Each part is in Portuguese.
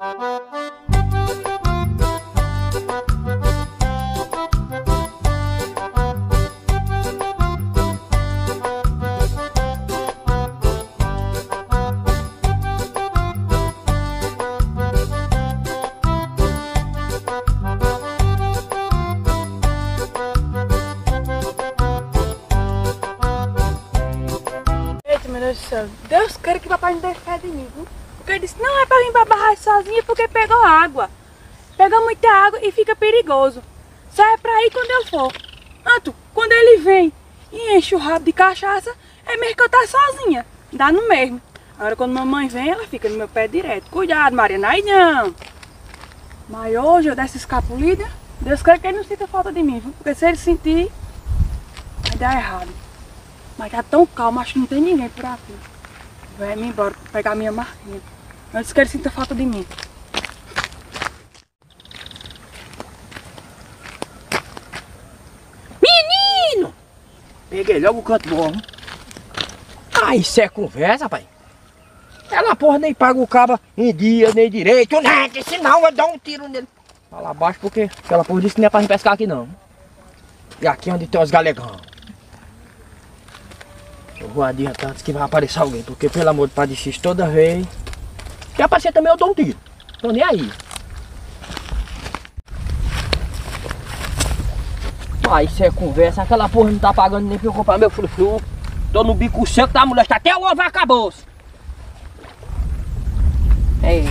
Deus queira que papai não deixe de mim, viu? Porque ele disse, não é pra vir pra barragem sozinha porque pegou água. Pega muita água e fica perigoso. Sai pra ir quando eu for. Tanto, quando ele vem e enche o rabo de cachaça, é mesmo que eu tá sozinha. Dá no mesmo. Agora quando mamãe vem, ela fica no meu pé direto. Cuidado, Mariana, aí não. Mas hoje eu dessa escapulida, Deus queira que ele não sinta falta de mim, viu? Porque se ele sentir, vai dar errado. Mas tá tão calmo, acho que não tem ninguém por aqui. Vai me embora pegar minha marquinha. Antes que ele sinta falta de mim. Menino! Peguei logo o canto bom. Ah, isso é conversa, pai. Ela porra nem paga o cabo em dia, nem direito, nada. Senão eu dou um tiro nele. Vai lá abaixo porque aquela porra disse que não é pra gente pescar aqui não. E aqui é onde tem os galegão. Eu vou adiantar antes que vai aparecer alguém, porque pelo amor de Padre X, toda vez que aparecer também eu dou um tiro. Tô nem aí. Ah, isso é conversa, aquela porra não tá pagando nem pra eu comprar meu frufru. Tô no bico seco da mulher, tá até o ovo acabou-se. Ei.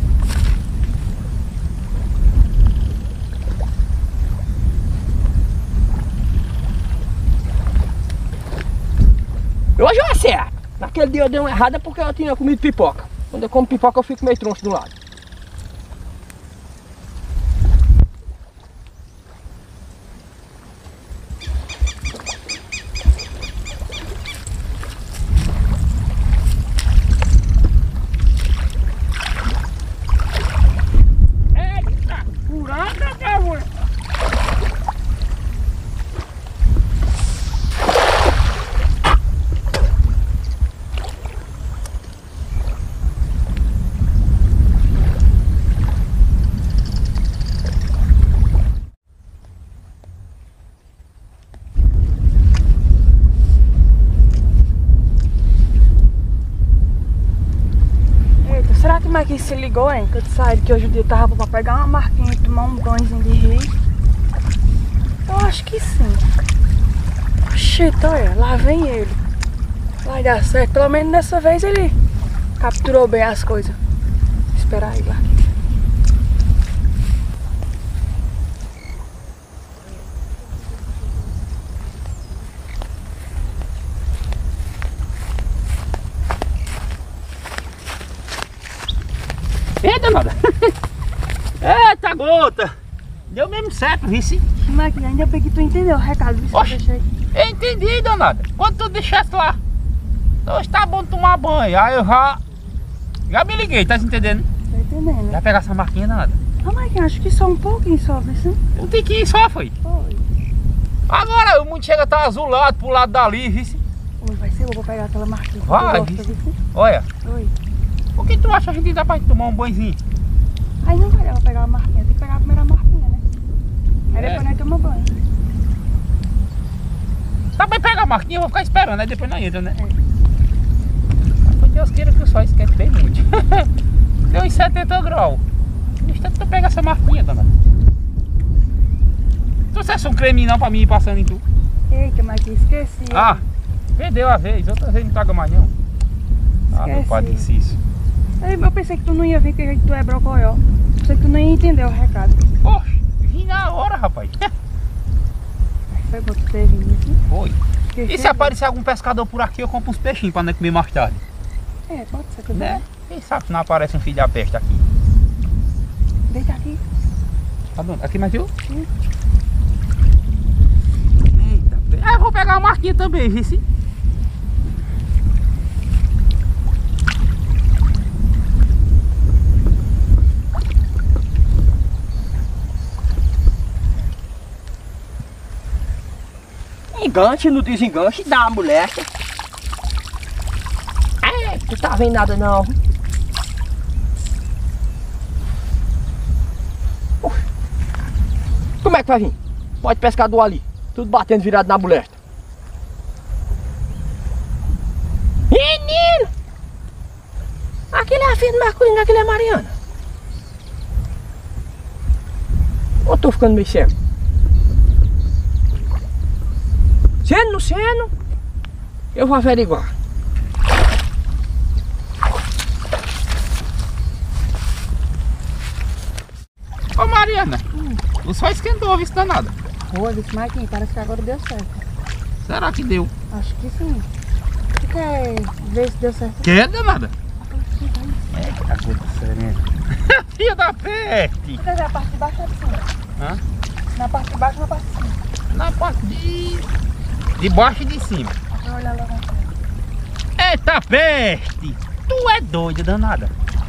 Hoje eu acerto. Naquele dia eu dei uma errada porque eu tinha comido pipoca. Quando eu como pipoca eu fico meio troncho do lado. Eita, furada, cara! Será que o Marquinhos se ligou, hein? Que eu saí que hoje o dia tava pra pegar uma marquinha e tomar um banhozinho de rio. Eu acho que sim. Oxi, olha, lá vem ele. Vai dar certo. Pelo menos dessa vez ele capturou bem as coisas. Vou esperar ele lá. Eita, nada. Eita, gota. Deu mesmo certo, vice. Marquinhos, ainda bem que tu entendeu o recado, viu? Oxe, eu entendi, danada. Quando tu deixasse lá, hoje tá bom tomar banho. Aí eu já me liguei, tá entendendo? Tô entendendo. Já pegar essa marquinha, danada. Ah, Marquinhos, acho que só um pouquinho só, viu? Um tiquinho só, foi. Foi. Agora o mundo chega a estar azulado pro lado dali, vice. Oi, vai ser, eu vou pegar aquela marquinha. Vai, vice. Olha. Oi. Por que tu acha que a gente dá pra tomar um banhozinho? Aí não vai dar pra pegar a marquinha, tem que pegar a primeira marquinha, né? Aí depois nós tomamos banho. Tá bem, pega a marquinha, eu vou ficar esperando, aí depois nós entra, né? É. Deus queira que o sol esquente bem muito. Deu uns 70 graus. No instante tu pega essa marquinha, danada. Tu é um creme não pra mim ir passando em tu? Eita, mas esqueci. Ah, perdeu a vez, outra vez não paga mais não. Ah, meu pai disse isso. Eu pensei que tu não ia vir, que tu é brocoió. Pensei que tu não ia entender o recado. Poxa, vim na hora, rapaz. Foi bom tu ter vindo, assim. Foi. Esqueci E se aparecer algum pescador por aqui, eu compro uns peixinhos pra não comer mais tarde. É, pode ser que Né? Quem sabe se não aparece um filho da peste aqui. Deita aqui. Tá bom? Aqui mais viu? Sim. Eita, eu vou pegar uma marquinha também, vice. Enganche no desenganche da moleque. É, tu tá vendo nada não. Como é que vai vir? Pode pescador ali, tudo batendo virado na bolesta. Menino! Aquele é a filha do Marculino, aquele é a Mariana. Ou tô ficando meio cego? Sendo, não sendo, eu vou averiguar. Ô Mariana, o sol esquentou, viu, danada? Oi, disse Marquinhos, parece que agora deu certo. Será que deu? Acho que sim. Você quer ver se deu certo? Quer, danada? Eita, gota serena. Filha da peste! Você quer ver a parte de baixo ou de cima? Hã? Na parte de baixo ou na parte de cima? Na parte de baixo e de cima. Vou olhar lá. Eita peste! Tu é doida, danada.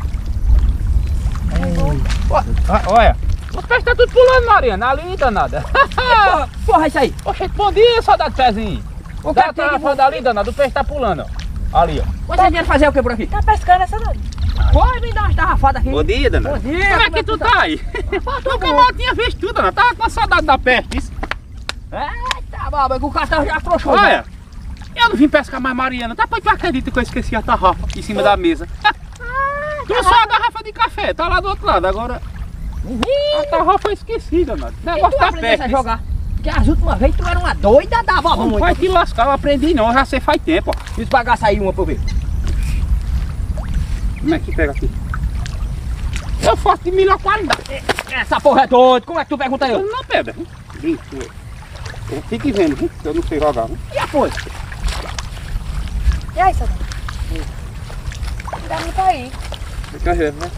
Olha, os peixes tá tudo pulando, Mariana, ali, danada. Porra, isso aí. Oxente, bom dia, soldado Pezinho. O Dá que tem a que tarrafada ali, danada, o peixe tá pulando, ó. Ali, ó. Você vem fazer o que por aqui? Tá pescando essa noite? Pode me dar umas tarrafadas aqui. Bom dia, danada. Bom dia, Como é que tu tá aí? Nunca mal tinha visto tudo, danada. Tava com a saudade da peste, isso. Eita, baba, que o cartão já afrouxou. Olha, eu não vim pescar mais Mariana. Tá, tu acredita que eu esqueci a tarrafa em cima da mesa? Tu só a garrafa de café, tá lá do outro lado. Agora, a tarrafa eu esqueci, danada. O negócio tá perto. A jogar. Porque as últimas vezes tu era uma doida da baba. Não vai te lascar, eu aprendi não, eu já sei faz tempo, ó. Fiz bagaça aí uma pra eu ver. Como é que pega aqui? Eu faço de melhor qualidade. Essa porra é doida. Como é que tu pergunta eu? Eu não pedra. Fique vendo, viu? Eu não sei jogar. Viu? E a coisa? E aí, Sadão? Dá muito aí. Fica vendo, né?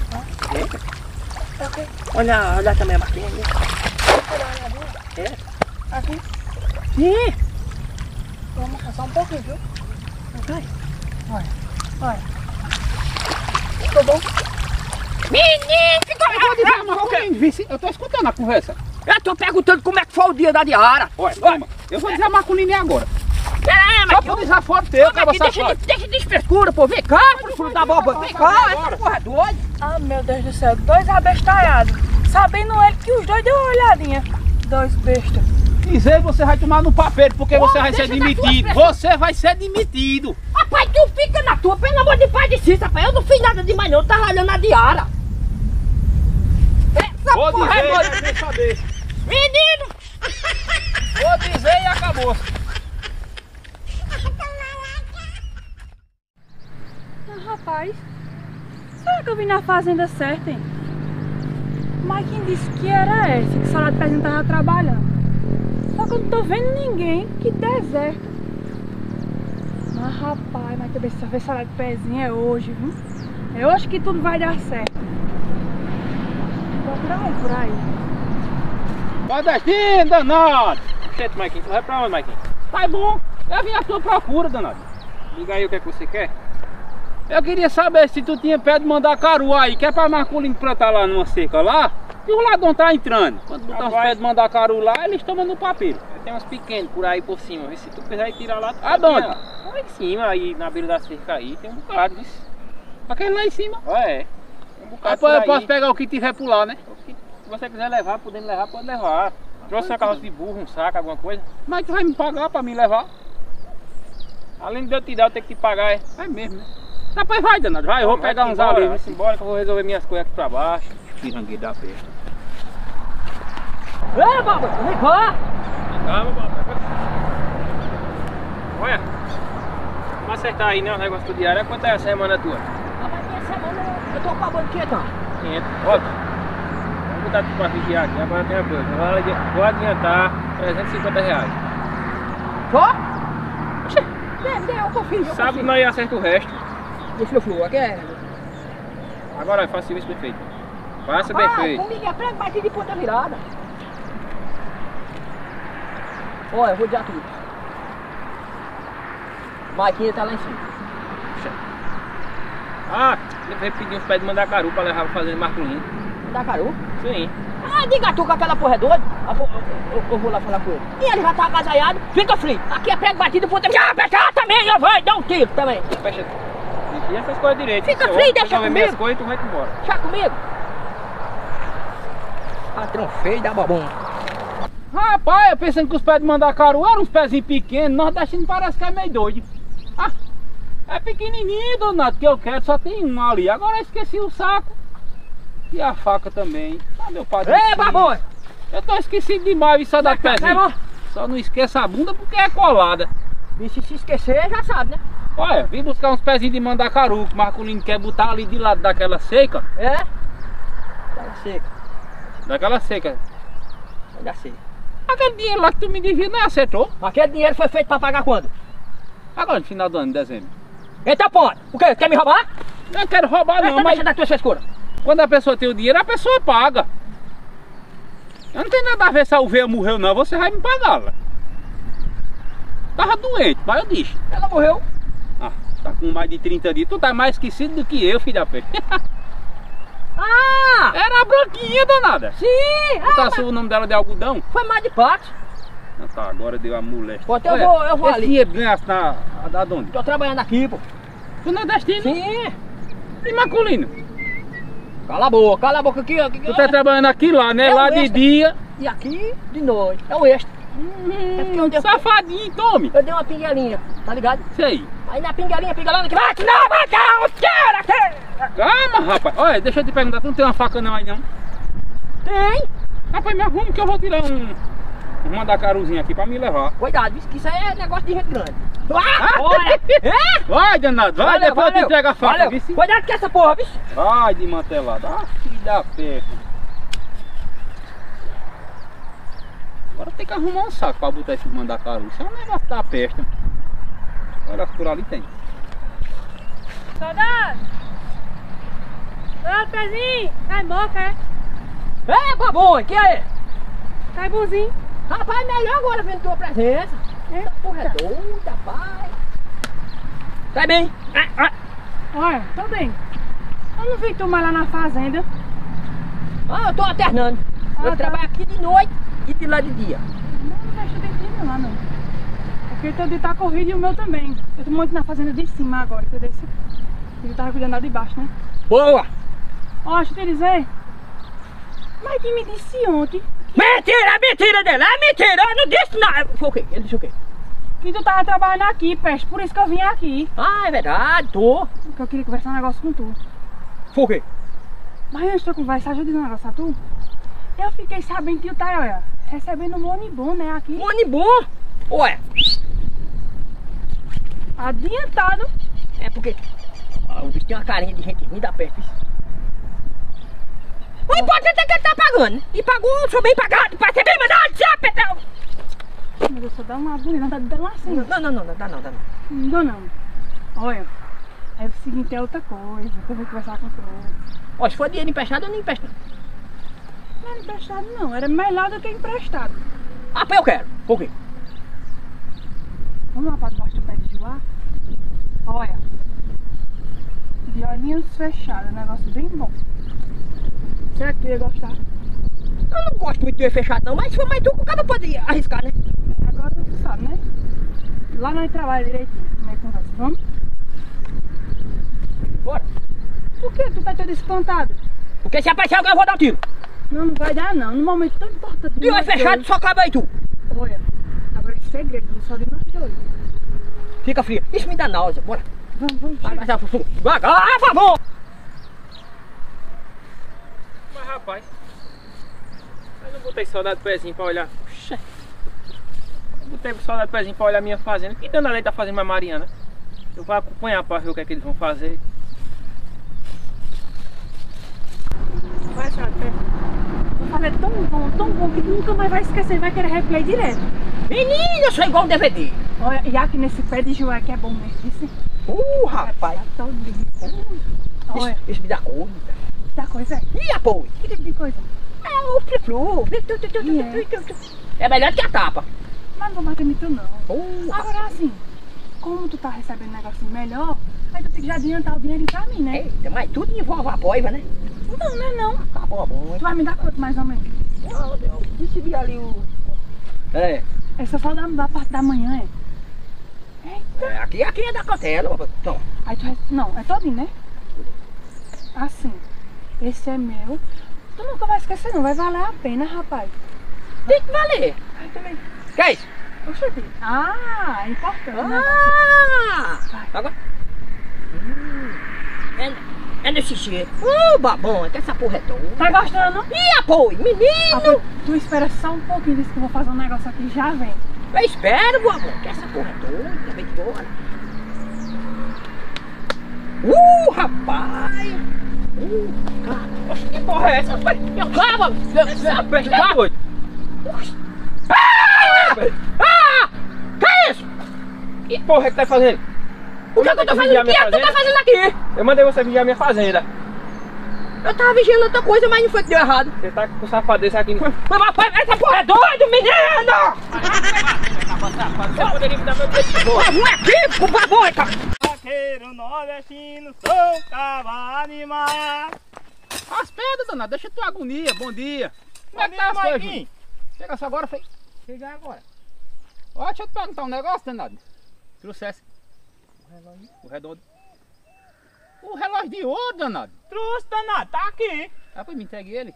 Ok. Olha também a marquinha ali. É? Aqui. Sim. Vamos mostrar só um pouquinho, viu? Vai. Olha. Ficou bom? Menino, fica Eu tô escutando a conversa. Eu tô perguntando como é que foi o dia da Diara. Olha, toma. Eu vou dizer a Marculini agora. É, Só pra dizer fora teu, cara, deixa de frescura, pô. Vem cá, pro filho da boba. Vem cá, essa porra é doida. Ah, meu Deus do céu. Dois abestalhados. Sabendo ele que os dois deu uma olhadinha. Dois bestas. Dizer você vai tomar no papel porque você vai ser deixa da tua demitido. Você vai ser demitido. Rapaz, tu fica na tua, pelo amor de pai de Cícero, rapaz. Eu não fiz nada demais não, eu tava olhando a Diara. Essa Vou porra é dizer, doida. eu quero saber. Menino! Vou dizer e acabou. Ah, rapaz. Será que eu vim na fazenda certa, hein? Mas quem disse que era essa, que o Salado Pezinho tava trabalhando? Só que eu não tô vendo ninguém, que deserto. Mas rapaz, mas também se só ver Salado Pezinho é hoje, viu? É hoje que tudo vai dar certo. Vou procurar um por aí. Nordestino, danado. Gente, Maiquinho, tu vai pra onde, Maiquinho? Tá bom, eu vim à tua procura, danado. Diga aí o que é que você quer. Eu queria saber se tu tinha pé de mandar caru aí, que é pra Marculino plantar lá numa seca lá, e o ladrão tá entrando. Quando botar os pés de mandar caru lá, eles tomam no papel. Tem uns pequenos por aí por cima, vê se tu quiser ir tirar lá, tu Aonde? lá em cima, aí na beira da cerca aí, tem um bocado disso. Aquele lá em cima. É, tem um bocado Depois por eu aí. posso pegar o que tiver por lá, né? Se você quiser levar, podendo levar, pode levar. Trouxe uma carroça de burro, um saco, alguma coisa. Mas tu vai me pagar pra me levar? Além de eu te dar, eu tenho que te pagar, é. É mesmo, né? Depois vai, danado. Vai, eu vou pegar uns ali. ali. Vai embora que eu vou resolver minhas coisas aqui pra baixo. Pirangueiro da besta. Ei, baba, vem cá. Calma, papai. Olha, vamos acertar aí, né, o negócio do diário. Quanto é a semana tua? Rapaz, minha semana eu tô acabando quietão. 500. Olha, vamos botar tudo pra vigiar aqui. Agora tem uma coisa. Vou adiantar 350 reais. Só? Eu confio. Sábado nós acerta o resto. Deixa eu fluir, aqui é. Agora faça o serviço bem feito. Faça bem feito. Comigo é prego batido de ponta virada. Olha, eu vou dizer tudo. Maiquinha tá lá em cima. Ah, ele veio pedir uns pés de mandacaru pra levar pra fazer Marculino. Da caru? Sim. Ah, diga tu que aquela porra é doida. Eu vou lá falar com ele. E ele já tá agasalhado. Fica frio. Aqui é prego batido de ponta virada. Ah, pescar também, eu vou dar um tiro também. Fecha. E essas coisas direito. Fica Você frio, vai deixa resolver comigo. minhas coisas e tu vai embora. Chá comigo. Patrão feio da babão. Rapaz, eu pensando que os pés de mandacaru eram uns pezinhos pequenos, nordestino parece que é meio doido. Ah, é pequenininho, danado, que eu quero, só tem um ali. Agora eu esqueci o saco e a faca também. Cadê o padre? Ei, babõe! Eu tô esquecido demais isso da pezinho. Só não esqueça a bunda porque é colada. E se esquecer, já sabe, né? Olha, vim buscar uns pezinhos de mandacaru que o Marculino quer botar ali de lado daquela seca. É? Tá seca. Daquela seca. Já sei. Aquele dinheiro lá que tu me devia não acertou. Aquele dinheiro foi feito pra pagar quando? Agora no final do ano, em dezembro. Então pode. O quê? Quer me roubar? Não quero roubar não, Então mas deixa da tua frescura. quando a pessoa tem o dinheiro, a pessoa paga. Eu não tenho nada a ver se a ovelha morreu não, você vai me pagar lá. Tava doente, mas eu disse. Ela morreu. Ah, tá com mais de 30 dias. Tu tá mais esquecido do que eu, filho da peste. Ah! Era a branquinha danada. Sim! Botasse o nome dela de algodão. Foi mais de parte. Ah, tá, agora deu a moléstia. Pô, então eu vou esse ali. dinheiro ganhasse na... Da onde? Tô trabalhando aqui, pô. Tu nordestino? Sim! E Marculino? Cala a boca aqui, ó. Tu tá trabalhando aqui lá, né? É o Lá de extra. dia. E aqui de noite. É o extra. É porque onde eu, Safadinho, tome. eu dei uma pinguelinha, tá ligado? Sei. Aí na pinguelinha, que vai, não, vai dar, tira! Calma, rapaz. Olha, deixa eu te perguntar, tu não tem uma faca não aí não? Tem! Rapaz, me arrume que eu vou tirar um mandacaruzinho aqui pra me levar. Cuidado, que isso aí é negócio de gente grande. Olha! Vai, danado, vai, Valeu, depois eu te valeu. entrego a faca, Valeu. vice. Cuidado com essa porra, bicho! Vai de mantelada. Ah, filho da perna. Agora tem que arrumar um saco pra botar esse mandacaru. Isso é um negócio da peste. Olha, por ali tem. Saudade! Ô, pezinho! Cai boca, é? É, babõe, que é? Cai bonzinho. Rapaz, melhor agora vendo tua presença. Essa porra é doida, rapaz. Tá bem? Olha, tô bem. Eu não vi tu mais lá na fazenda. Ah, eu tô alternando. Ah, Eu tá. trabalho aqui de noite e de lá de dia. Não deixa de ir lá, não. Porque teu dia tá corrido e o meu também. Eu tô muito na fazenda de cima agora, entendeu? Ele tava cuidando lá de baixo, né? Boa! Ó, deixa eu te dizer. Mas que me disse ontem Mentira dele, é mentira, eu não disse nada. Foi o quê? Ele disse o quê? que tu tava trabalhando aqui, peste. Por isso que eu vim aqui. Ah, é verdade, tô. Porque eu queria conversar um negócio com tu. Foi o quê? Mas antes de eu conversar, deixa eu dizer um negócio a tu. Eu fiquei sabendo que tu tá, olha, recebendo um ônibus, né, aqui. Um ano bom. Olha, Adiantado. é porque o bicho tem uma carinha de gente ruim da perto. O importante é que ele tá pagando, né? E pagou, sou bem pagado, pra ser bem mandado, já, Petrão! Meu Deus, só dá uma bonita, não tá dando assim. Não, dá não. Não dou não. Olha, é o seguinte, é outra coisa, que eu vou conversar com tu. Ó, se for dinheiro emprestado, eu não empresto. Não era emprestado não, era melhor do que emprestado. Ah, pô, eu quero. Por quê? Vamos lá para debaixo do pé de Juá? Olha, de olhinhos fechados, um negócio bem bom. Será que tu ia gostar? Eu não gosto muito de ver fechado não, mas se for mais tu, o cara pode arriscar, né? Agora tu sabe, né? Lá nós trabalhamos direitinho, como é que conversa, vamos? Bora. Por que tu tá todo espantado? Porque se aparecer alguém, eu vou dar um tiro. Não, não vai dar não, num momento tão importante. De olho fechado, só cabe aí tu. Olha, agora é segredinho, só de nós dois. Fica fria. Isso me dá náusea, bora. Vamos, Vai, chega. vai, por favor. Mas rapaz, eu não botei saudade do pezinho pra olhar. Puxa. Eu botei saudade do pezinho pra olhar a minha fazenda. Que danada ele tá fazendo mais Mariana? Eu vou acompanhar pra ver o que é que eles vão fazer. Vai, Thiago, pera. Vou fazer tão bom que tu nunca mais vai esquecer, vai querer replay direto. Menina, eu sou igual um DVD. Olha, e aqui nesse pé de Juá que é bom mesmo, isso. Rapaz. Tá todo lindo. Olha, Isso me dá coisa. da coisa é. E apoio? Que tipo de coisa? É o flu. É melhor do que a tapa. Mas não vou bater em tu não. Agora assim, como tu tá recebendo um negocinho melhor, aí tu tem que já adiantar o dinheiro pra mim, né? Eita, mas tudo envolve a poiva, né? Não, não é não. Tá bom. Tu vai me dar quanto mais ou menos? Eu recebi ali o... É, É só da parte da manhã, é? aqui é da cotela. Então, Aí tu não, é todinho, né? Assim, esse é meu. Tu nunca vai esquecer não, vai valer a pena, rapaz. Tem que valer. Aí também. Que é isso? Oxente. Ah, é importante, né? Ah! Agora. É nesse jeito. Babão, é que essa porra é doida. Tá gostando? Ih, apoio, menino! Apoio, tu espera só um pouquinho, disso que eu vou fazer um negócio aqui e já vem. Eu espero, babão, que essa porra é doida, vem de boa. Rapaz! Cara, Oxe, que porra é essa? meu cabo! Essa peste tá doido. Que é isso? Que porra é que tá fazendo? O que é que eu tô fazendo aqui? O que tu tá fazendo aqui? Eu mandei você vigiar minha fazenda. Eu tava vigiando outra coisa, mas não foi que deu errado. Você tá com safadeza aqui. Mas rapaz, essa porra é doido, menino! Você poderia me dar meu preço de boa. Um equívoco, babão, cara! Vaqueiro nordestino, sou cavalo animado. As pedras, danado, deixa tua agonia, bom dia. Como é que Bom tá dia, as coisas, Marquinhos. Júnior? Chega só agora, foi. Chega agora. Ó, deixa eu te perguntar um negócio, danado. Trouxesse. O redondo. O relógio de ouro, danado. Trouxe, danado, tá aqui. Ah, pois me entregue ele.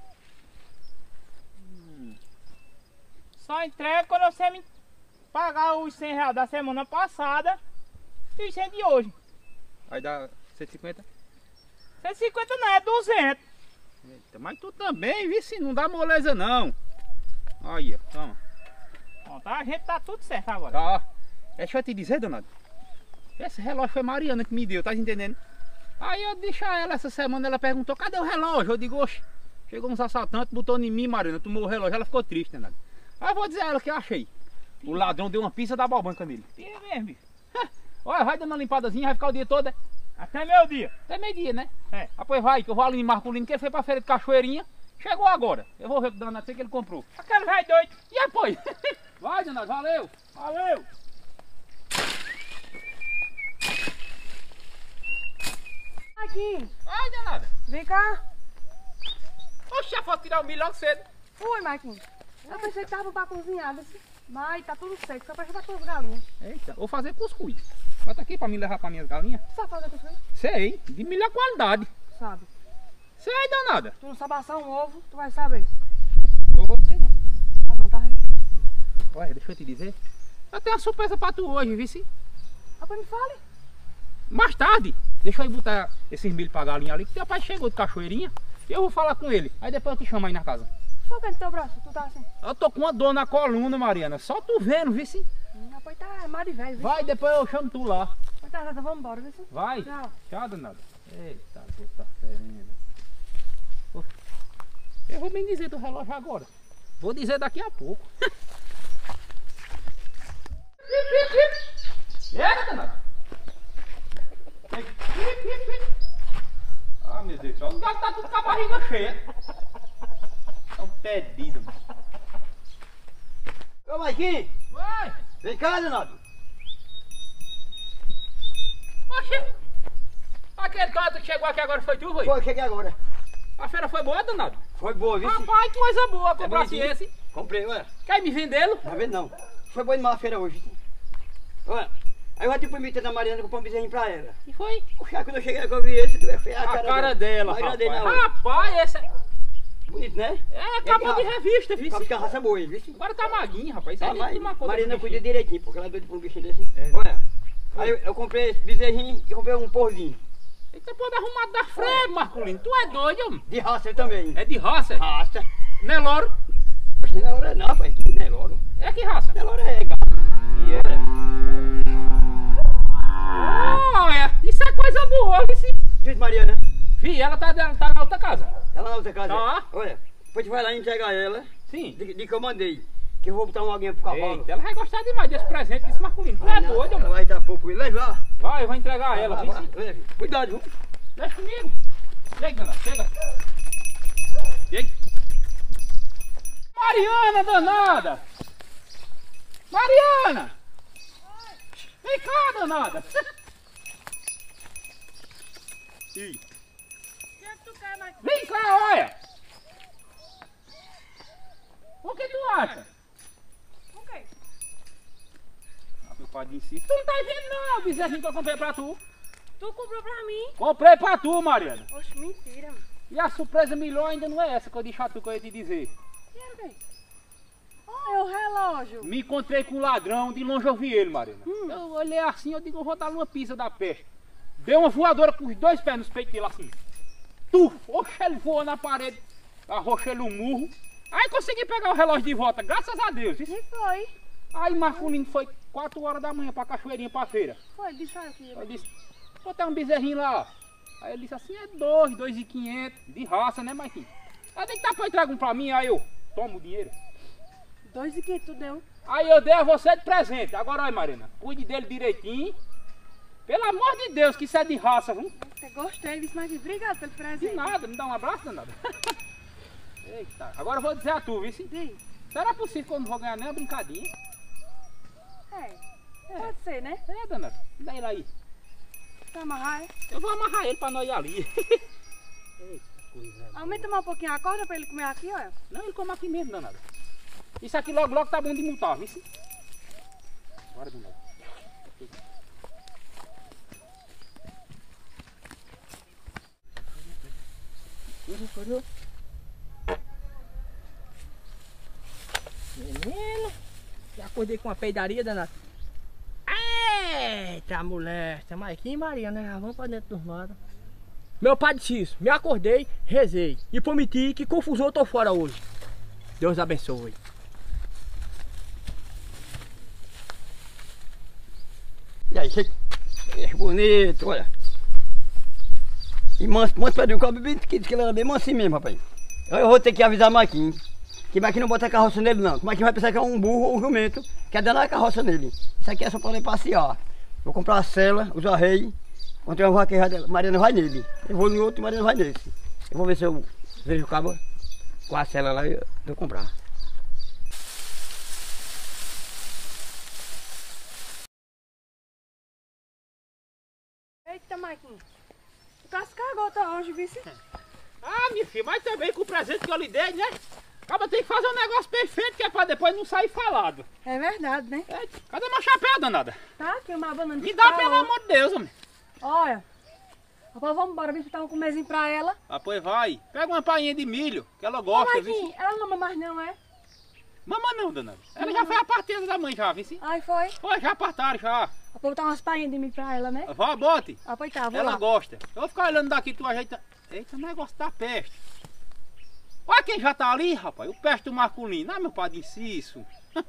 Só entrega quando você me pagar os R$100 da semana passada e os 100 de hoje. Aí dá 150. 150 não, é 200. Eita, mas tu também, viu? Se não dá moleza não. Aí, ó, toma. Ó, tá, a gente tá tudo certo agora. Tá, ó. Deixa eu te dizer, danado. Esse relógio foi Mariana que me deu, tá entendendo? Aí eu deixei ela essa semana, ela perguntou, cadê o relógio? Eu digo, oxe, chegou uns assaltantes, botou em mim, Mariana, tomou o relógio, ela ficou triste, danado. Aí eu vou dizer a ela que eu achei. O ladrão deu uma pizza da balbanca nele. Tira mesmo, bicho. Olha, vai dando uma limpadazinha, vai ficar o dia todo, né? Até meu dia. Até meio-dia, né? É. Ah, pois vai, que eu vou ali em Marculino, que ele foi pra feira de Cachoeirinha. Chegou agora. Eu vou ver o danado sei que ele comprou. Aquele velho doido. E apoio? Vai, danado, valeu. Valeu. Aqui, Vai, danada. vem cá. Oxe, já fosse tirar o milho logo cedo. Fui, Marquinhos. Eu pensei que tava pra cozinhar, mas tá tudo seco, só pra jogar tuas galinhas. Eita, vou fazer cuscuz. Bota aqui pra me levar pra minhas galinhas. Tu sabe fazer cuscuz? Sei, de melhor qualidade. Sabe. Sei, danada. Tu não sabe assar um ovo, tu vai saber. Eu vou dizer não. Tá bom, tá aí. Olha, deixa eu te dizer. Eu tenho uma surpresa pra tu hoje, vice. Rapaz, me fale. Mais tarde, deixa eu ir botar esses milho pra galinha ali, que teu pai chegou de Cachoeirinha. E eu vou falar com ele. Aí depois eu te chamo aí na casa. Foca no teu braço, tu tá assim. Eu tô com uma dor na coluna, Mariana. Só tu vendo, vice. Rapaz, tá mar de velho, viu? Vai, depois eu chamo tu lá. Mas tá, vamos embora, viu? Vai. Tchau. Tchau, danada. Eita, puta serena. Pô, eu vou bem dizer do relógio agora. Vou dizer daqui a pouco. Eita, danada. Ah, meu Deus do céu. O gato tá tudo com a barriga cheia. Tá um pedido, mano. Ô, Marquinhos, Vai. vem cá, danado. Oxê. Aquele cara que chegou aqui agora foi tu, foi? Foi, cheguei agora. A feira foi boa, danado? Foi boa, viu? Rapaz, que coisa boa. Comprasse bonitinho. esse. Comprei, olha. Quer me vendê-lo? Tá vendo não? Foi boa demais a feira hoje. Olha, aí eu já te prometi da Mariana comprar um bezerrinho pra ela. E foi? Puxa, quando eu cheguei aqui eu vi esse, foi A cara dela, a cara rapaz. dele na hora. Rapaz, esse é Bonito, né? capa de revista, viu? Capa de raça boa, viu? Agora tá maguinho, rapaz. Isso Ah, aí mas tem uma coisa. Mariana do cuida bichinho. direitinho, porque ela é doida por um bichinho desse. É. Olha, aí eu comprei esse bezerrinho e comprei um porzinho. Você pode arrumar da freio, Marculino. Tu é doido, homem. De raça eu também. É de raça? Raça. Não é loro? Acho que não é loro não, pai. Que não é loro. É que raça? Não é loro, é gato. E era. Olha, isso é coisa boa, viu? Diz Mariana, Fih, ela tá na outra casa. ela na outra casa. Tá. Olha, depois tu vai lá entregar ela, Sim. de que eu mandei. Que eu vou botar uma alguém pro cavalo. Eita, ela vai gostar demais desse presente desse Marculino. Tu é Não, doido, ela homem. vai dar pouco. Leva lá. Vai, eu vou entregar ela, Vai, viu? vai, leve. Cuidado, viu? Deixa comigo. Chega, danada, chega. Chega. Mariana, danada. Mariana. Vem cá, danada. Ih. O que é que tu quer, Marquinhos? Vem cá, olha. O que tu acha? O quê? Ah, meu pai disse isso. Tu não tá vendo não, o bezerrinho que eu comprei pra tu. Tu comprou pra mim? Comprei pra tu, Mariana. Oxe, mentira, mano. E a surpresa melhor ainda não é essa que eu disse a tu que eu ia te dizer. E era o quê? É o relógio. Me encontrei com um ladrão, de longe eu vi ele, Marina. Eu olhei assim, eu digo, eu vou dar uma pisa da peste. Deu uma voadora com os 2 pés nos peitos dele assim. Oxe, ele voou na parede, arrochei ele um murro. Aí consegui pegar o relógio de volta, graças a Deus. Isso. E foi? Aí Marculino foi 4 horas da manhã pra cachoeirinha, pra feira. Foi, disse aqui. Eu disse, botar um bezerrinho lá. Aí ele disse assim, é 2.500, de raça, né, Marquinhos? Aí ele tá, entrega um pra mim, aí eu tomo o dinheiro. 2.500 tu deu? Aí eu dei a você de presente. Agora, olha, Marina, cuide dele direitinho. Pelo amor de Deus, que isso é de raça, viu? Eu gostei, disse, mas obrigado pelo presente. De nada, me dá um abraço, danado. Eita, agora eu vou dizer a tu, viu? Diz. Será possível que eu não vou ganhar nem uma brincadinha? Pode ser, né? É, danado, dá ele aí. Pra amarrar, é? Eu vou amarrar ele pra nós ir ali. Eita, coisa. Aumenta mais um pouquinho a corda pra ele comer aqui, olha. Não, ele come aqui mesmo, danado. Isso aqui logo, logo tá bom de montar, viu? Bora, danado. Menino, já acordei com uma peidaria danada. Eita, molesta, Maiquinho e Mariana, já vamos pra dentro dos matos. Meu pai disse isso, me acordei, rezei e prometi que confusão eu tô fora hoje. Deus abençoe. E aí, é bonito, olha. E manso perdeu o cabo que diz que ele era bem mansinho mesmo, rapaz. Eu vou ter que avisar Marquinhos. Que Marquinhos não bota a carroça nele não. Que Marquinhos vai pensar que é um burro ou um jumento. Que é danar a carroça nele. Isso aqui é só para ele passear. Vou comprar a sela, os arreios. Quando eu vou aqui, Mariana vai nele. Eu vou no outro e Mariana vai nesse. Eu vou ver se eu vejo o cabo com a sela lá e eu vou comprar. Eita, Maiquinho. Tu cascagou tá hoje, viu? Ah, minha filha, mas também com o presente que eu lhe dei, né? Acaba tem que fazer um negócio perfeito que é pra depois não sair falado. É verdade, né? É, cadê meu chapéu, danada? Tá aqui uma banana de Me dá, calor. pelo amor de Deus, homem. Olha. Rapaz, vamos embora visitar um comezinho pra ela. Ah, pois vai. Pega uma painha de milho, que ela Ô, gosta, viu? Maiquinho, ela não ama mais não, é? Mamãe não, danada. Ela já foi a partida da mãe já, viu? Ai, foi? Pô, já apartaram, já. Vou botar umas painhas de milho pra ela, né? Vá, bote. Ah, pois tá, vou Ela lá. gosta. Eu vou ficar olhando daqui, tu ajeita. Eita, o negócio da peste. Olha quem já tá ali, rapaz. O peste do Marculino. Ah, meu pai disse isso.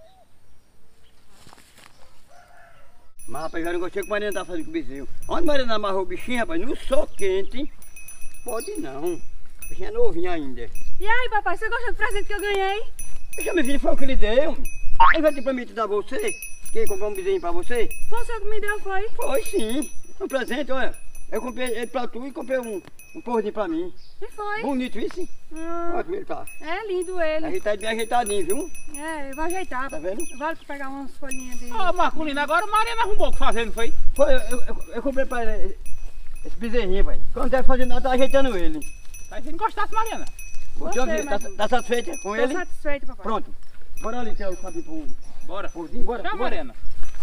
Mas rapaz, já não gostei que a Mariana tá fazendo com o bezerro. Onde a Mariana amarrou o bichinho, rapaz, no sol quente. Pode não. O bichinho é novinho ainda. E aí, papai, você gostou do presente que eu ganhei? Já me vi, foi o que ele deu. Ele vai te permitir dar você? Quem comprou um bezerrinho pra você? Foi você que me deu, foi? Foi sim. Um presente, olha. Eu comprei ele pra tu e comprei um porrinho pra mim. E foi? Bonito isso? Olha como ele tá. É lindo ele. Ele tá bem ajeitadinho, viu? É, eu vou ajeitar. Tá vendo? Vale pra pegar umas folhinhas de... Ó, Marculino, agora o Mariana arrumou o que fazer, não foi? Foi, eu comprei pra ele esse bezerrinho, pai. Quando não deve fazer nada, tá ajeitando ele. Tá dizendo que gostasse, Mariana. Gostei, Tá, mas- tá satisfeita com Tô ele? satisfeito, papai. Pronto. Bora ali tirar o cabelo pro Bora. porzinho, bora. Já, bora. Mariana.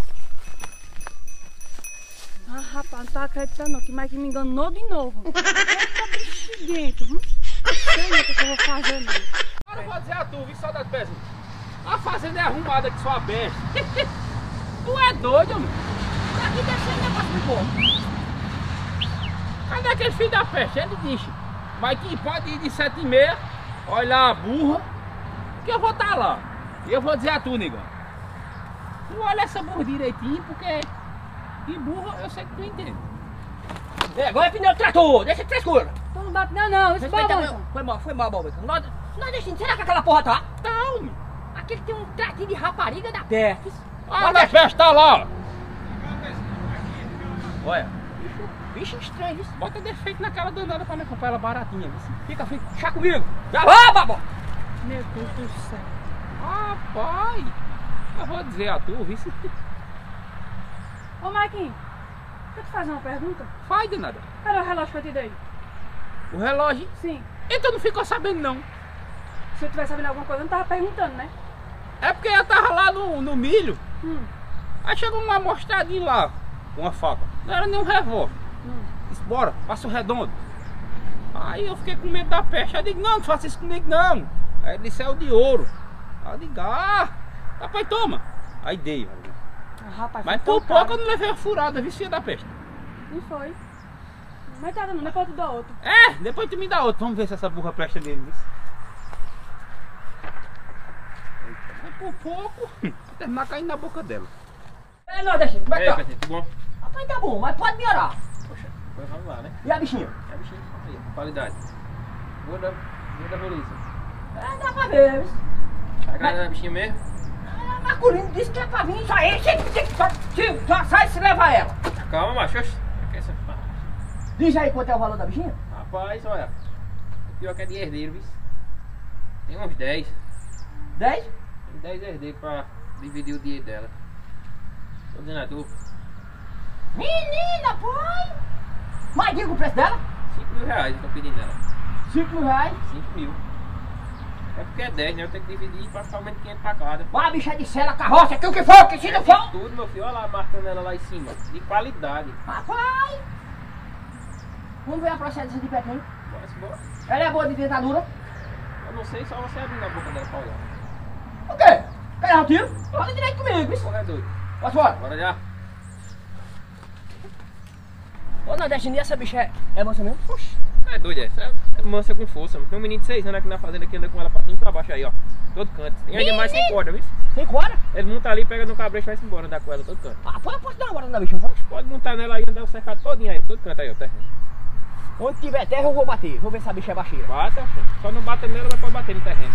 Ah, rapaz, não tá acreditando não, que Mike me enganou de novo. Eita, bexiguento, viu? Não sei o que eu vou fazer, não. Agora eu vou dizer a tu, viu, só da pezinho. A fazenda é arrumada que sua besta. Tu é doido, homem. Aqui deve ser um negócio de bom. Cadê aquele filho da peste? Ele disse, mas que pode ir de 7h30, olha lá a burra, que eu vou estar lá. E eu vou dizer a tu, negão. Tu olha essa burra direitinho, porque de burra eu sei que tu entende. É, agora é pneu do trator, deixa de frescura. Então não bate não, esse Respeita babão. meu- Foi mal, Balbeco. Nós deixamos, será que aquela porra tá? Tá, homem. Aquele tem um tratinho de rapariga da peste. Ah, a peste tá lá. Olha, bicho estranho isso. Bota defeito naquela danada pra me comprar ela baratinha. Viu? Fica, chá comigo. Já vai, babão. Meu Deus do céu. Rapaz, eu vou dizer a tu, viu? Ô, Marquinhos, deixa eu te fazer uma pergunta. Faz de nada. Cadê o relógio que eu te dei? O relógio, Sim. então não ficou sabendo não. Se eu tivesse sabendo alguma coisa, eu não tava perguntando, né? É porque eu tava lá no milho, Hum. aí chegou uma amostradinha lá, com uma faca. Não era nem um revólver. Disse, bora, passa o redondo. Aí eu fiquei com medo da peste. Aí eu digo, não, não faça isso comigo não. Aí ele disse, é o de ouro. Aí eu digo, ah, Rapaz, toma. Aí dei, velho. Rapaz, Mas foi por tão caro. pouco eu não levei a furada, viu, filha da peste. Não foi. Mas tá dando, depois tu dá outro. É, depois tu me dá outro. Vamos ver se essa burra presta dele, viu? Mas por pouco, vai terminar caindo na boca dela. É, Nordestino, como é que tá? Pezinho, tudo bom? Rapaz, tá bom, mas pode melhorar. Poxa, depois vamos lá, né? E a bichinha? É bichinho, aí, qualidade. Boa da beleza. É, dá pra ver, viu? Tá agradando a bichinha mesmo? Ah, Marculino disse que é pra vir isso aí. Só sai se levar ela. Calma, macho. Oxe, que essa... Diz aí quanto é o valor da bichinha? Rapaz, olha. O pior que é de herdeiro, viu? Tem uns 10. 10? Tem 10 herdeiros pra dividir o dinheiro dela. Tô dizendo a tu. Menina, pai! Mas diga o preço dela? 5 mil reais eu tô pedindo dela. 5 mil reais. 5 mil. É porque é 10, né? Eu tenho que dividir praticamente 500 pra cada. Vai, a bicha de sela, carroça, que o que for, que se não for. Tudo, meu filho. Olha lá marcando ela lá em cima. De qualidade. Rapaz! Vamos ver a procedência de pertinho. Bora. Ela é boa de dentadura? Eu não sei, só você abrir na boca dela pra olhar. O quê? Quer dar um tiro? Fala direito comigo, isso. Porra, é doido. Posso fora? Bora já. Ô, Nordestino, e essa bicha é mansa mesmo? Oxi. É doido, essa é mansa com força. Tem um menino de 6 anos aqui na fazenda que anda com ela pra cima e pra baixo aí, ó. Todo canto. Tem ainda mais sem corda, viu? Sem corda? Ele monta ali, pega no cabresto e vai-se embora, andar com ela todo canto. Ah, pô, eu posso dar uma guarda na bicha, não pode? Pode montar nela aí, andar o cercado todinho aí, todo canto aí, ó, terreno. Onde tiver terra eu vou bater. Vou ver se a bicha é baixeira. Bata, só não bata nela, mas pode bater no terreno.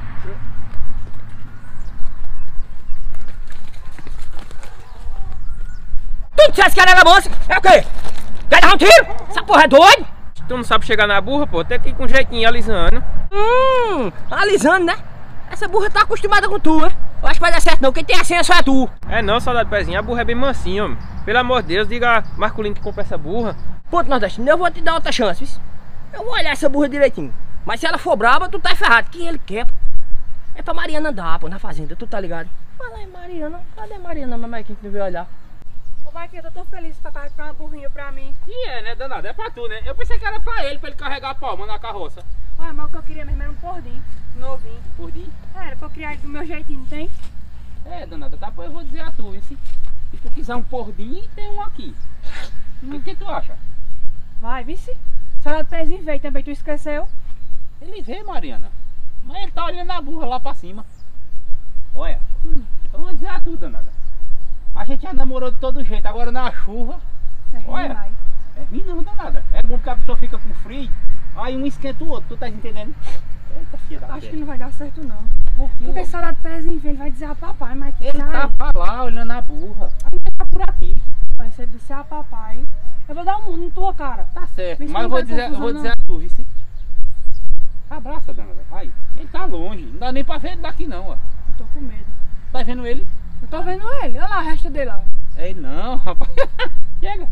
Tu dissesse que ela era mansa? É o quê? Quer dar um tiro? Essa porra é doido? Tu não sabe chegar na burra, pô, tem que ir com jeitinho, alisando. Alisando, né? Essa burra tá acostumada com tu, né? Eu acho que vai dar certo não, quem tem a senha só é tu. É não, saudade pezinho, a burra é bem mansinha, homem. Pelo amor de Deus, diga a Marculino que compra essa burra. Ponto, Nordestino, eu vou te dar outra chance, viu? Eu vou olhar essa burra direitinho. Mas se ela for braba, tu tá ferrado. Que ele quer, pô. É pra Mariana andar, pô, na fazenda, tu tá ligado? Fala aí, Mariana. Cadê Mariana, mamãe, que não veio olhar? Ô, Marquinhos, eu tô feliz que papai comprou uma burrinha pra mim. E é, né, danado, é pra tu, né? Eu pensei que era pra ele carregar a palma na carroça. Olha, mas o que eu queria mesmo era um pordinho, novinho. Por dia. Era pra eu criar ele do meu jeitinho, não tem? É, danada, tá? Pois eu vou dizer a tu, se tu quiser um pordinho, tem um aqui. O que tu acha? Vai, vice. Senhora do pezinho veio também, tu esqueceu? Ele veio, Mariana. Mas ele tá olhando a burra lá pra cima. Olha, eu vou dizer a tu, danada. A gente já namorou de todo jeito, agora na chuva. É ruim Olha. demais. É ruim não, danada. É bom porque a pessoa fica com frio, aí um esquenta o outro, tu tá entendendo? Eita, filha da Acho que não vai dar certo não. Por quê? Porque se senhora do pezinho veio, ele vai dizer a papai, mas que Ele sai. tava lá olhando a burra. Aí ele tá por aqui. Vai ser do seu a papai. Eu vou dar um murro na tua cara. Tá certo, Vê se mas não eu vou vai dizer, confusão, a não. tu, vice. Abraça, danada. Vai. Ele tá longe, não dá nem pra ver ele daqui não, ó. Eu tô com medo. Tá vendo ele? Eu tô vendo ele. Olha lá a resta dele, ó. É ele não, rapaz. Chega.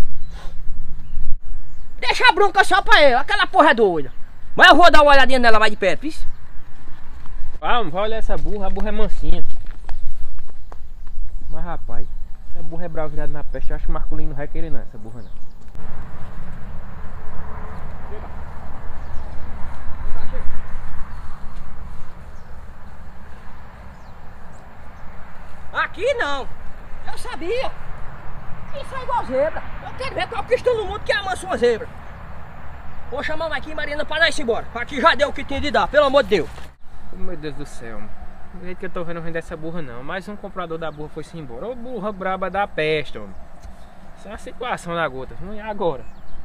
Deixa a bronca só pra ele, aquela porra é doida. Mas eu vou dar uma olhadinha nela mais de perto, viu? Vamos, vai olhar essa burra, a burra é mansinha. Mas rapaz, essa burra é brava virada na peste. Eu acho que o Marculino não vai querer não, essa burra não. Aqui não. Eu sabia. Isso é igual zebra. Eu quero ver qual cristão no mundo que amansa uma zebra. Vou chamar o Marquinhos e Mariana pra nós ir embora. Aqui já deu o que tinha de dar, pelo amor de Deus. Oh, meu Deus do céu, mano. Do jeito que eu tô vendo vender essa burra não. Mais um comprador da burra foi-se embora. Ô burra braba da peste, homem. Isso é uma situação da gota. Não é agora.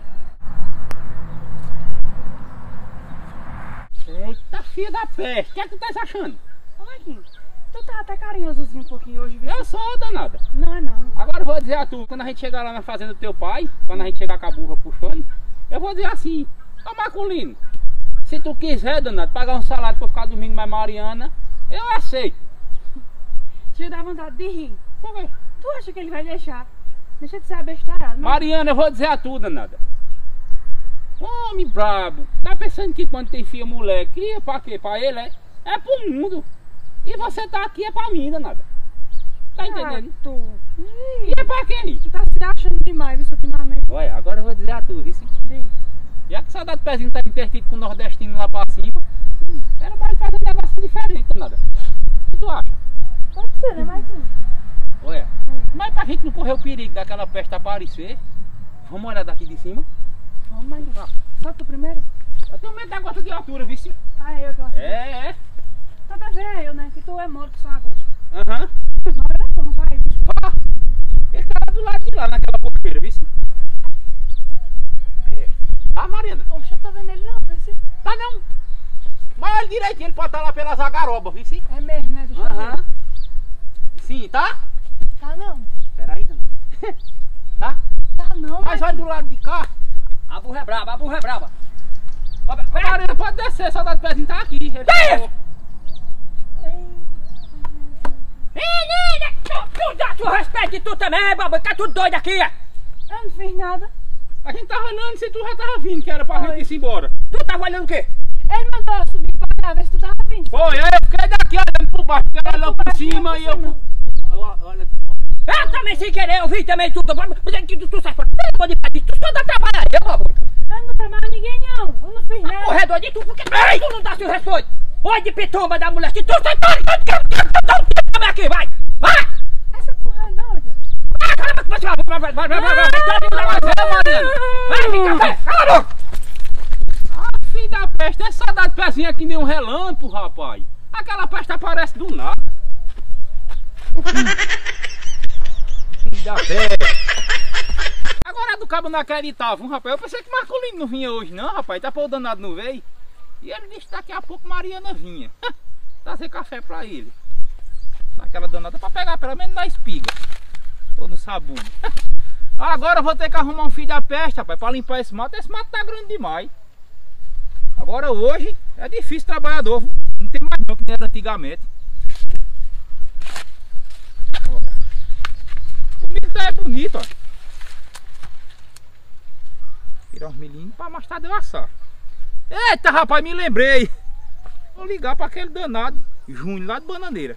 Eita, filha da peste. O que é que tu tá achando? Ô, Marquinhos, tu tá até carinhosozinho um pouquinho hoje, viu? Eu sou danada. Não é não. Agora eu vou dizer a tu, quando a gente chegar lá na fazenda do teu pai, quando a gente chegar com a burra puxando, eu vou dizer assim, ô Marculino, se tu quiser, danado, pagar um salário pra eu ficar dormindo mais Mariana, eu aceito. Te dá vontade de rir. Por quê? Tu acha que ele vai deixar? Deixa de ser abestalhado. Mariana, eu vou dizer a tu, danada. Homem brabo, tá pensando que quando tem filho mulher, cria pra quê? Pra ele, é? É pro mundo. E você tá aqui é pra mim, danada. Tá entendendo? Ah, tu. E é pra quem? Tu tá se achando demais, viu, ultimamente. Olha, agora eu vou dizer a tu, viu? Já que saudade do pezinho tá intertido com o nordestino lá pra cima, era mais fazer um negócio diferente, nada. O que tu acha? Pode ser, né, Marquinhos? Olha, mas pra gente não correr o perigo daquela peste aparecer, vamos olhar daqui de cima. Vamos, Marquinhos. Solta o primeiro. Eu tenho medo da gota de altura, viu? Ah, eu que eu acho. É. Toda vez eu, né? Que tu é morto que só agora. Aham. Mas tu não faz. Ó, ele tá do lado de lá, naquela coqueira, viu? Ah, Mariana. Oxe, eu tô vendo ele não, vê se. Tá não. Mas olha direitinho, ele pode estar lá pelas agarobas, viu? É mesmo, né? Deixa eu ver. Aham. Sim, tá? Tá não. Peraí, dona. Tá? Tá não, Mas olha do lado de cá. A burra é braba, a burra é braba. Ô, Mariana, pode descer, só dá de pezinho tá aqui. Ele falou. Menina, tu dá seu respeito e tu também, baba, tá tudo doido aqui. Eu não fiz nada. A gente tava olhando se tu já tava vindo, que era pra gente ir embora. Tu tava olhando o quê? Ele mandou eu subir pra cá, ver se tu tava vindo. Foi, aí eu fiquei daqui olhando por baixo, ela olhando por cima e eu... Olha... Eu também sem querer, eu vi também tudo. Mas é que tu sai fora. Tu só dá trabalho aí, baba. Eu não trabalho ninguém não. Eu não fiz nada. Corredor de tu, por que tu não dá seu respeito? Olha de pitomba da mulher, se tu sai fora, também aqui, vai! Vai! Essa porra é doida. Vai, cala a boca, vai, Mariana! vai, fica pé, cala a boca! Ah, filho da peste, é só dar de pezinho aqui nem um relâmpago, rapaz. Aquela peste aparece do nada. Filho da peste. Agora do cabo não acreditava, rapaz. Eu pensei que Marcolino não vinha hoje não, rapaz. Tá pô, o danado não veio. E ele disse que daqui a pouco Mariana vinha. Trazer café pra ele. Daquela danada pra pegar pelo menos na espiga. Ou no sabugo. Agora eu vou ter que arrumar um filho da peste, rapaz, pra limpar esse mato. Esse mato tá grande demais. Agora hoje é difícil trabalhador, viu? Não tem mais não que nem era antigamente. Olha. O milho tá bonito, ó. Tirar os milhinhos pra mais tarde eu assar. Eita, rapaz, me lembrei. Vou ligar pra aquele danado Júnior lá de Bananeira.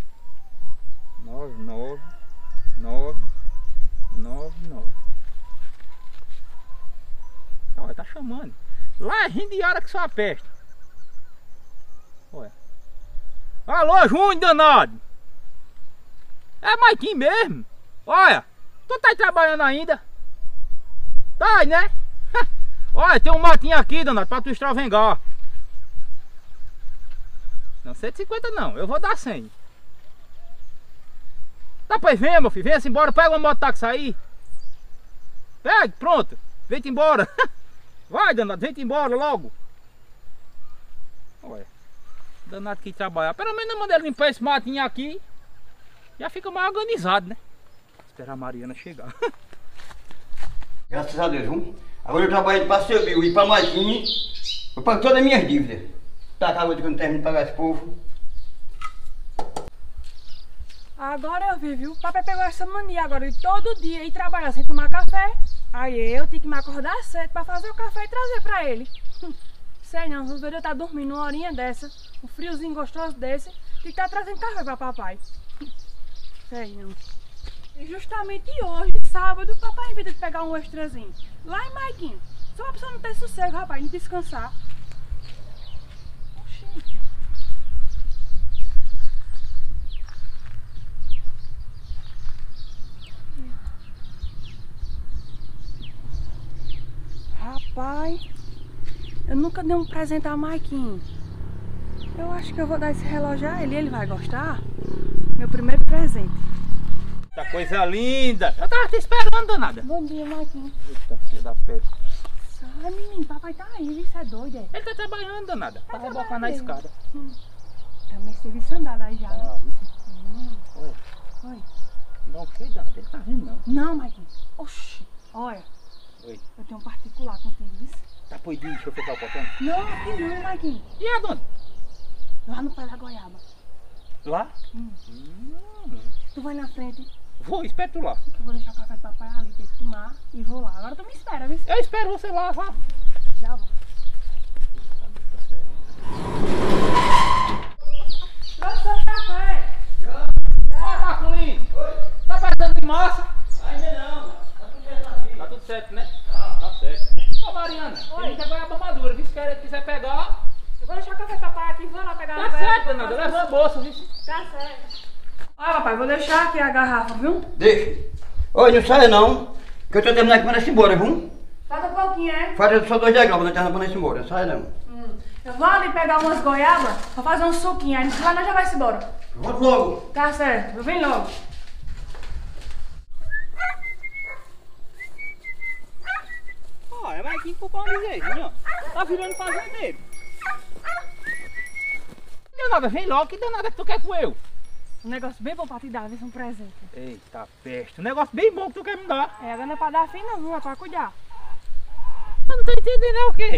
99999. Olha, tá chamando. Lá é Rindiara que só a peste. Olha. Alô, Júnior danado. É Maiquinho mesmo. Olha, tu tá aí trabalhando ainda? Tá aí, né? Olha, tem um matinho aqui, danado, pra tu extravengar. Não, 150 não, eu vou dar 100. Tá, pois vem, meu filho, vem-se embora, pega uma mototáxi aí. Pega, pronto, vem-te embora. Vai, danado, vem-te embora logo. Olha, danado que trabalhar. Pelo menos eu mandei ele limpar esse matinho aqui. Já fica mais organizado, né? Esperar a Mariana chegar. Graças a Deus, viu? Agora eu trabalho para seu Bill e para Marquinhos. Eu pago todas as minhas dívidas. Tá acabando que eu não termino de pagar esse povo. Agora eu vi, viu? O papai pegou essa mania agora de todo dia ir trabalhar sem tomar café. Aí eu tenho que me acordar cedo pra fazer o café e trazer pra ele. Sei não, os dois tá dormindo uma horinha dessa, um friozinho gostoso desse, tem que tá trazendo café pra papai. Sei não. E justamente hoje, sábado, o papai invita de pegar um extrazinho. Lá em Maiquinho. Só uma pessoa não ter sossego, rapaz, não descansar. Oxente. Rapaz, eu nunca dei um presente a Maiquinho. Eu acho que eu vou dar esse relógio a ele, ele vai gostar. Meu primeiro presente. Tá coisa linda. Eu tava te esperando, danada. Bom dia, Maiquinho. Eita, filho da peste. Sai, menino, papai tá aí, isso é doido, é? Ele tá trabalhando, danada. Tá trabalhando rebocando na mesmo. escada. Também serviço andado aí já, né? Olha. Oi. Não, sei, danada. Ele tá vendo, não. Não, Maiquinho. Oxi, olha. Oi. Eu tenho um particular contigo, isso? Tá proibido, deixa eu fechar o portão. Não, aqui não, Maiquinho. E a dona? Lá no pé da goiaba. Lá? Tu vai na frente, Vou, espera tu lá. que eu vou deixar o café do papai ali pra ele tomar e vou lá. Agora tu me espera, viu? Eu espero você lá, vá. Já vou. Trouxe o café. Ó, Marcolino. Tá passando de massa? Ainda não, tá tudo certo. Tá tudo certo, né? Tá certo. Ó, Mariana, tem muita goiaba madura, viu? Se quiser pegar, Eu vou deixar o café do papai aqui, vou lá pegar tá certo, danada. Leva a bolsa, viu? Tá certo. Ah, papai, vou deixar aqui a garrafa, viu? Deixa. Olha, não saia não, que eu tô terminando aqui pra nós ir embora, viu? Falta um pouquinho, é? Falta só 2 degraus pra nós terminar pra nós ir embora, não saia não. Eu vou ali pegar umas goiabas pra fazer um suquinho, aí lá nós já vai embora. Volto logo. Tá certo, eu venho logo. Ó, é Marquinhos com o pão bezerrinho, ó. Tá virando fazendeiro. Não deu nada, vem logo, que danada que tu quer com eu? Um negócio bem bom pra te dar, vê se é um presente. Eita peste, um negócio bem bom que tu quer me dar. É, agora não é pra dar fim não, viu? É pra cuidar. Eu não tô entendendo é o quê?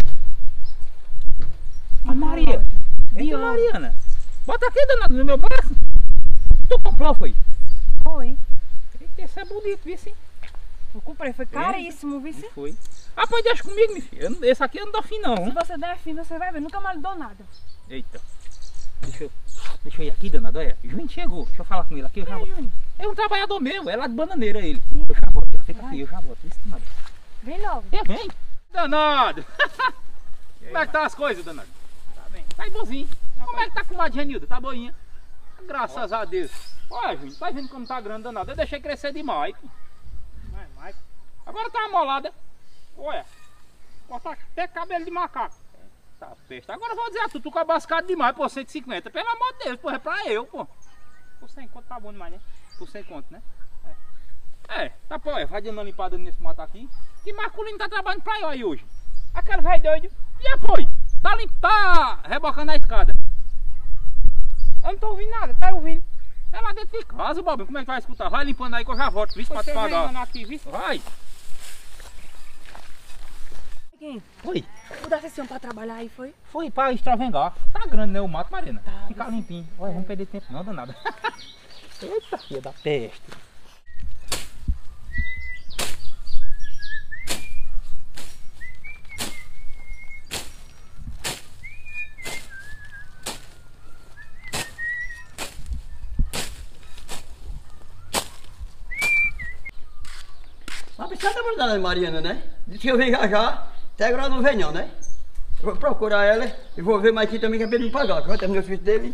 A Maria. Eita, Mariana. Bota aqui, danado, no meu braço. Tu comprou, foi? Foi. Eita, esse é bonito, viu, sim? Eu comprei, foi caríssimo, viu? Se Foi. Ah, pois deixa comigo, meu filho. Esse aqui eu não dou fim, não. você der fim, você vai ver. Nunca mais lhe dou nada. Eita. Deixa eu ir aqui, danado, olha. Juninho chegou. Deixa eu falar com ele aqui, eu já volto. É um trabalhador meu, é lá de Bananeira ele. Eu já volto, já fica aqui, eu já volto. Isso, danado. Vem logo. Vem. Danado. Como é que tá as coisas, danado? Tá bem. Tá bonzinho. Como é que tá com a Genilda? Tá boinha? Graças a Deus. Olha, Juninho, tá vendo como tá grande, danado? Eu deixei crescer demais. Mas, Agora tá amolada. Olha. Corta até cabelo de macaco. Tá peste. Agora eu vou dizer a tu com a bascada demais, pô, 150. Pelo amor de Deus, pô, é pra eu, pô. por 100 conto tá bom demais, né? Por 100 conto, né? Tá, pô, vai dando uma limpada nesse mato aqui. Que Marculino tá trabalhando pra eu aí hoje. Aquele velho doido. E apoio? Tá rebocando a escada. Eu não tô ouvindo nada, tá ouvindo? É lá dentro de casa, Bobinho. Como é que vai escutar? Vai limpando aí que eu já volto, viu? Pra te Você vem pagar. aqui, viu? Vai. Quem? Oi. Mudasse esse homem pra trabalhar aí, foi? Foi pra extravengar. Tá grande, né, o mato, Marina? Tá, Fica limpinho. Olha, vamos perder tempo não, danada. Eita, filha da peste. Mas precisa da da Mariana, né? Disse que eu venho já, até agora não vem não, né? Eu vou procurar ela e vou ver Maiquinho também, que é pra ele me pagar, que vai terminar o serviço dele.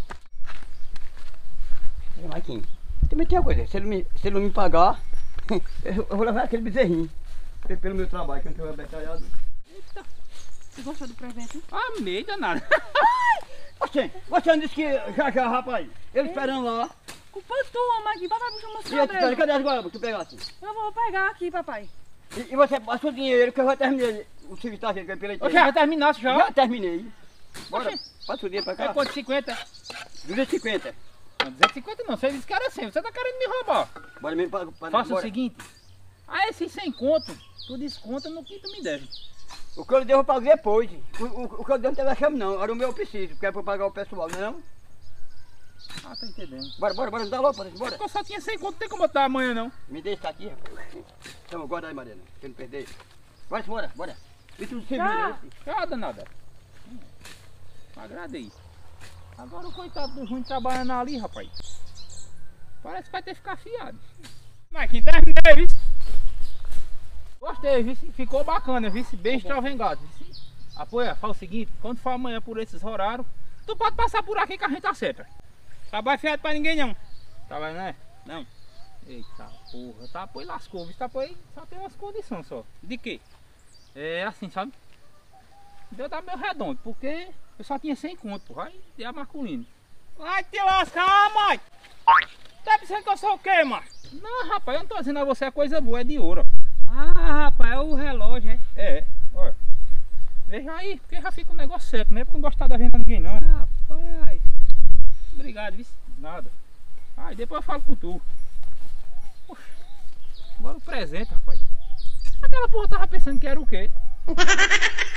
Maiquinho, também tem uma coisa, se ele não me pagar, eu vou levar aquele bezerrinho, pelo meu trabalho, que eu não tenho abertalhado. Eita. Você gostou do presente? Amei, danada. Você não disse que já, rapaz, ele esperando lá. Culpa tua, Magui. Papai puxou uma E cabelo. cadê as guardas que tu pegasse? Eu vou pegar aqui, papai. E você passa o dinheiro que eu já terminei o serviço da gente, que é pela Eu já terminasse já. Já terminei. Bora, passa o dinheiro pra É cá. quanto? 50? 250. Não, 250 não, você disse que era 100, você tá querendo me roubar. Bora mesmo pra Faça o bora. seguinte, a esses 100 conto, tu desconta no que tu me deve. O que eu lhe devo eu pago depois. O que eu devo não tem chama não. Agora o meu eu preciso, porque é pra eu pagar o pessoal, não é não? Ah, tá entendendo. Bora, me dá logo, bora. Porque eu só tinha 100 conto, não tem como eu dar amanhã não. Me deixa isso aqui, rapaz. Então, guarda aí, Mariana, pra eu não perder. Bora. E tudo se vira. Já, danada. Agradei. Agora o coitado do Júnior trabalhando ali, rapaz. Parece que vai ter que ficar afiado. Marquinhos, terminei, viu? Gostei, viu? Ficou bacana, viu? Bem extravengado. Apoia, fala o seguinte, quando for amanhã por esses horários, tu pode passar por aqui que a gente acerta. Trabalho fiado pra ninguém não. Tá vendo, né? Não. Eita porra, tá, pois lascou, viu? Tá, pois só tem umas condições só. De quê? É assim, sabe? Deu dar meio redondo, porque eu só tinha 100 conto, porra. Aí deu a Marculino. Vai te lascar, mãe! Tá pensando que eu sou o quê, mano? Não, rapaz, eu não tô dizendo a você a coisa boa, é de ouro. Ah, rapaz, é o relógio, é? É, olha. Veja aí, porque já fica um negócio certo, não é porque não gostar da venda ninguém não. Rapaz. Obrigado, viu? Nada. Aí depois eu falo com tu. Poxa, agora o presente, rapaz. Aquela porra tava pensando que era o quê?